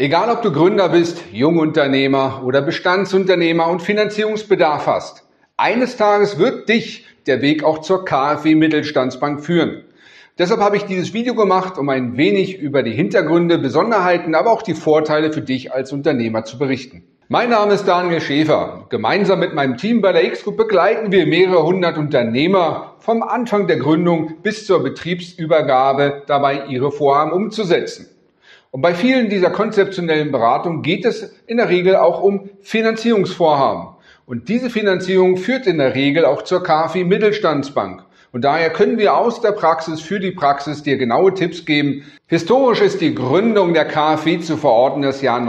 Egal ob du Gründer bist, Jungunternehmer oder Bestandsunternehmer und Finanzierungsbedarf hast, eines Tages wird dich der Weg auch zur KfW Mittelstandsbank führen. Deshalb habe ich dieses Video gemacht, um ein wenig über die Hintergründe, Besonderheiten, aber auch die Vorteile für dich als Unternehmer zu berichten. Mein Name ist Daniel Schäfer. Gemeinsam mit meinem Team bei der X-Group begleiten wir mehrere hundert Unternehmer vom Anfang der Gründung bis zur Betriebsübergabe dabei, ihre Vorhaben umzusetzen. Und bei vielen dieser konzeptionellen Beratungen geht es in der Regel auch um Finanzierungsvorhaben. Und diese Finanzierung führt in der Regel auch zur KfW Mittelstandsbank. Und daher können wir aus der Praxis für die Praxis dir genaue Tipps geben. Historisch ist die Gründung der KfW zu verorten das Jahr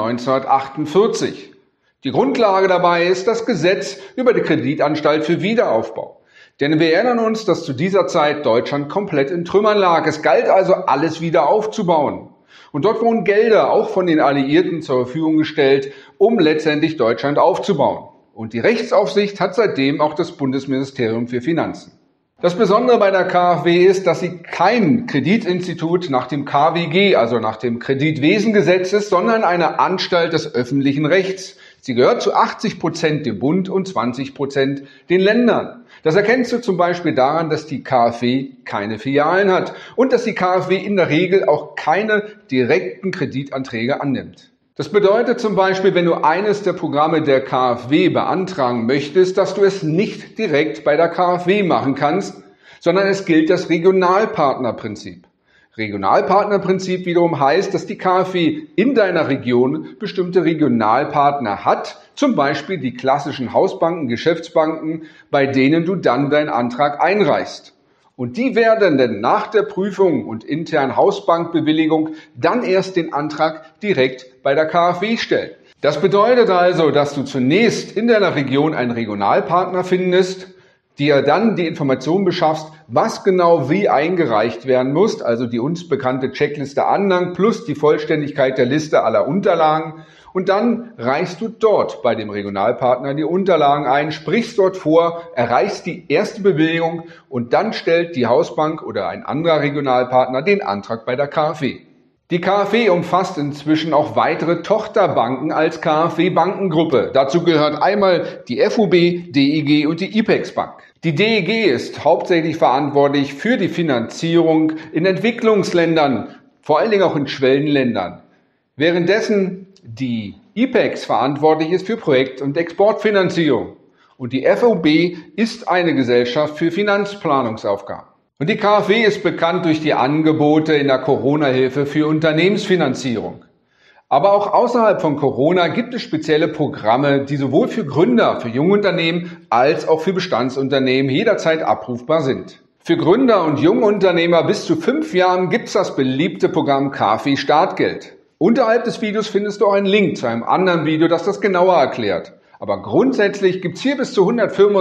1948. Die Grundlage dabei ist das Gesetz über die Kreditanstalt für Wiederaufbau. Denn wir erinnern uns, dass zu dieser Zeit Deutschland komplett in Trümmern lag. Es galt also, alles wieder aufzubauen. Und dort wurden Gelder auch von den Alliierten zur Verfügung gestellt, um letztendlich Deutschland aufzubauen. Und die Rechtsaufsicht hat seitdem auch das Bundesministerium für Finanzen. Das Besondere bei der KfW ist, dass sie kein Kreditinstitut nach dem KWG, also nach dem Kreditwesengesetz ist, sondern eine Anstalt des öffentlichen Rechts. Sie gehört zu 80% dem Bund und 20% den Ländern. Das erkennst du zum Beispiel daran, dass die KfW keine Filialen hat und dass die KfW in der Regel auch keine direkten Kreditanträge annimmt. Das bedeutet zum Beispiel, wenn du eines der Programme der KfW beantragen möchtest, dass du es nicht direkt bei der KfW machen kannst, sondern es gilt das Regionalpartnerprinzip. Regionalpartnerprinzip wiederum heißt, dass die KfW in deiner Region bestimmte Regionalpartner hat, zum Beispiel die klassischen Hausbanken, Geschäftsbanken, bei denen du dann deinen Antrag einreichst. Und die werden dann nach der Prüfung und internen Hausbankbewilligung dann erst den Antrag direkt bei der KfW stellen. Das bedeutet also, dass du zunächst in deiner Region einen Regionalpartner findest, dir dann die Information beschaffst, was genau wie eingereicht werden muss, also die uns bekannte Checkliste Anhang plus die Vollständigkeit der Liste aller Unterlagen. Und dann reichst du dort bei dem Regionalpartner die Unterlagen ein, sprichst dort vor, erreichst die erste Bewilligung und dann stellt die Hausbank oder ein anderer Regionalpartner den Antrag bei der KfW. Die KfW umfasst inzwischen auch weitere Tochterbanken als KfW-Bankengruppe. Dazu gehört einmal die FUB, DEG und die IPEX Bank. Die DEG ist hauptsächlich verantwortlich für die Finanzierung in Entwicklungsländern, vor allen Dingen auch in Schwellenländern. Währenddessen die IPEX verantwortlich ist für Projekt- und Exportfinanzierung. Und die FUB ist eine Gesellschaft für Finanzplanungsaufgaben. Und die KfW ist bekannt durch die Angebote in der Corona-Hilfe für Unternehmensfinanzierung. Aber auch außerhalb von Corona gibt es spezielle Programme, die sowohl für Gründer, für Jungunternehmen als auch für Bestandsunternehmen jederzeit abrufbar sind. Für Gründer und Jungunternehmer bis zu 5 Jahren gibt es das beliebte Programm KfW Startgeld. Unterhalb des Videos findest du auch einen Link zu einem anderen Video, das das genauer erklärt. Aber grundsätzlich gibt es hier bis zu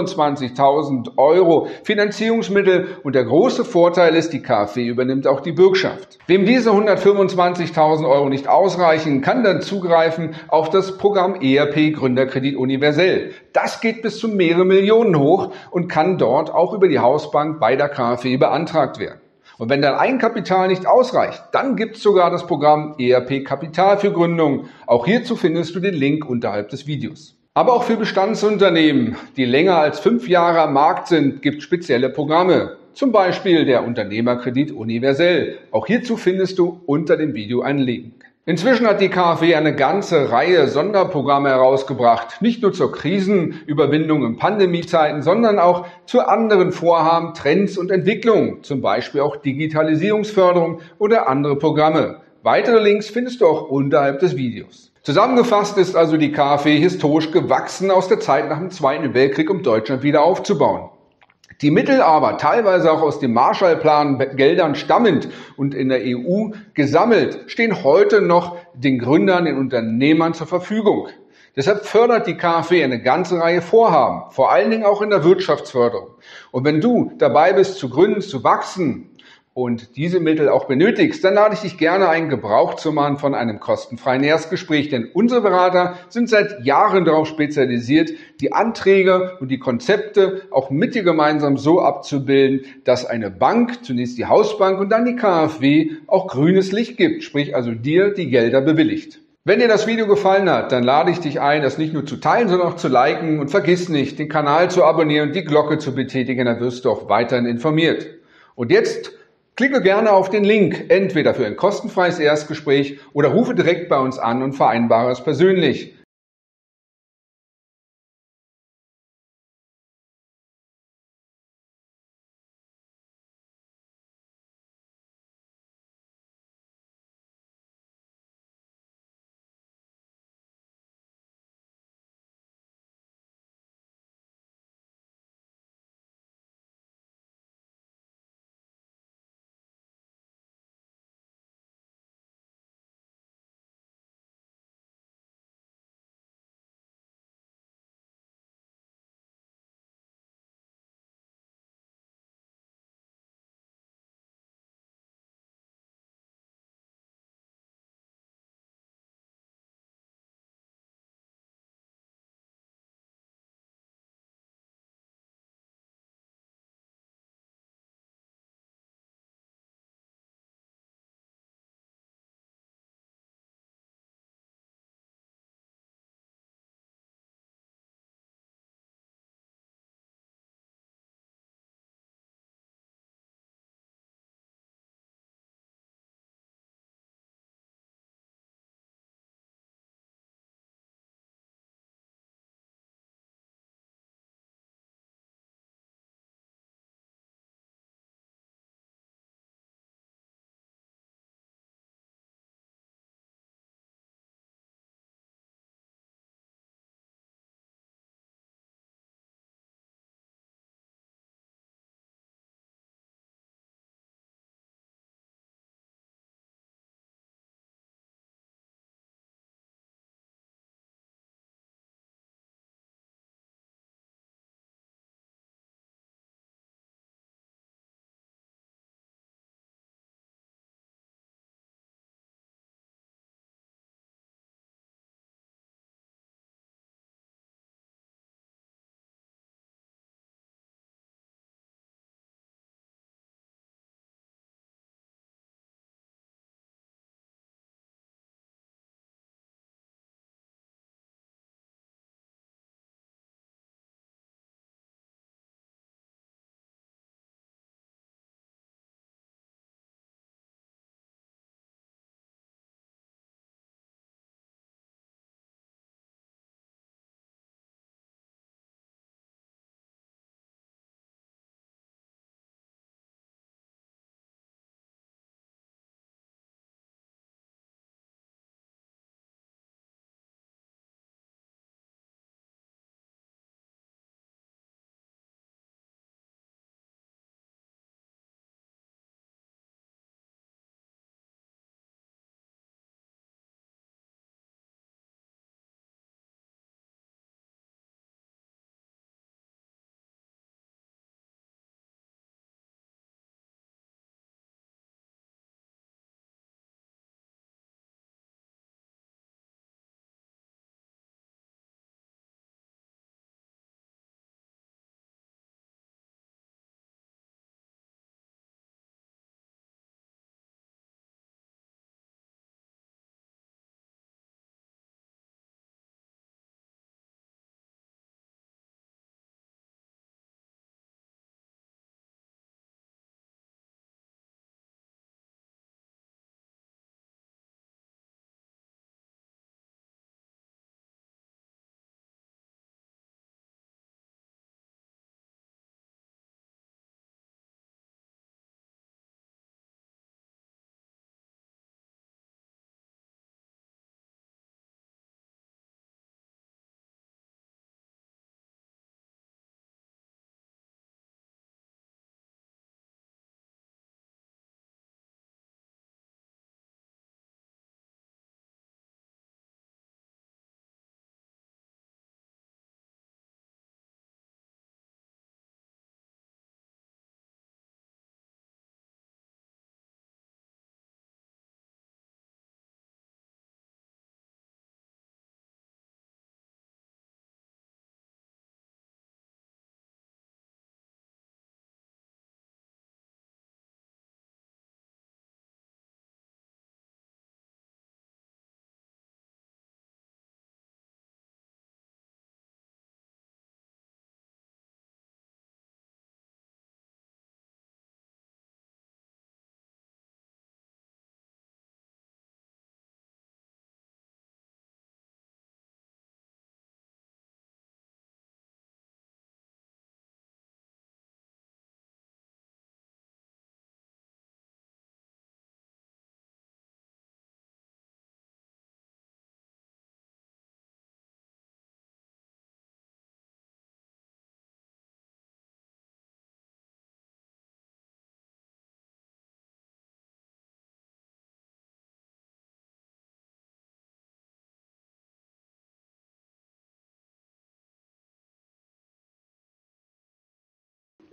125.000 Euro Finanzierungsmittel und der große Vorteil ist, die KfW übernimmt auch die Bürgschaft. Wem diese 125.000 Euro nicht ausreichen, kann dann zugreifen auf das Programm ERP Gründerkredit Universell. Das geht bis zu mehrere Millionen hoch und kann dort auch über die Hausbank bei der KfW beantragt werden. Und wenn dein Eigenkapital nicht ausreicht, dann gibt es sogar das Programm ERP Kapital für Gründung. Auch hierzu findest du den Link unterhalb des Videos. Aber auch für Bestandsunternehmen, die länger als 5 Jahre am Markt sind, gibt es spezielle Programme. Zum Beispiel der Unternehmerkredit Universell. Auch hierzu findest du unter dem Video einen Link. Inzwischen hat die KfW eine ganze Reihe Sonderprogramme herausgebracht. Nicht nur zur Krisenüberwindung in Pandemiezeiten, sondern auch zu anderen Vorhaben, Trends und Entwicklungen. Zum Beispiel auch Digitalisierungsförderung oder andere Programme. Weitere Links findest du auch unterhalb des Videos. Zusammengefasst ist also die KfW historisch gewachsen aus der Zeit nach dem Zweiten Weltkrieg, um Deutschland wieder aufzubauen. Die Mittel aber, teilweise auch aus dem Marshallplan-Geldern stammend und in der EU gesammelt, stehen heute noch den Gründern, den Unternehmern zur Verfügung. Deshalb fördert die KfW eine ganze Reihe Vorhaben, vor allen Dingen auch in der Wirtschaftsförderung. Und wenn du dabei bist, zu gründen, zu wachsen und diese Mittel auch benötigst, dann lade ich dich gerne ein, Gebrauch zu machen von einem kostenfreien Erstgespräch. Denn unsere Berater sind seit Jahren darauf spezialisiert, die Anträge und die Konzepte auch mit dir gemeinsam so abzubilden, dass eine Bank, zunächst die Hausbank und dann die KfW, auch grünes Licht gibt, sprich also dir die Gelder bewilligt. Wenn dir das Video gefallen hat, dann lade ich dich ein, das nicht nur zu teilen, sondern auch zu liken und vergiss nicht, den Kanal zu abonnieren und die Glocke zu betätigen, dann wirst du auch weiterhin informiert. Und jetzt klicke gerne auf den Link, entweder für ein kostenfreies Erstgespräch oder rufe direkt bei uns an und vereinbare es persönlich.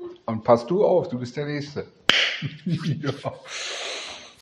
Und pass du auf, du bist der Nächste. Ja.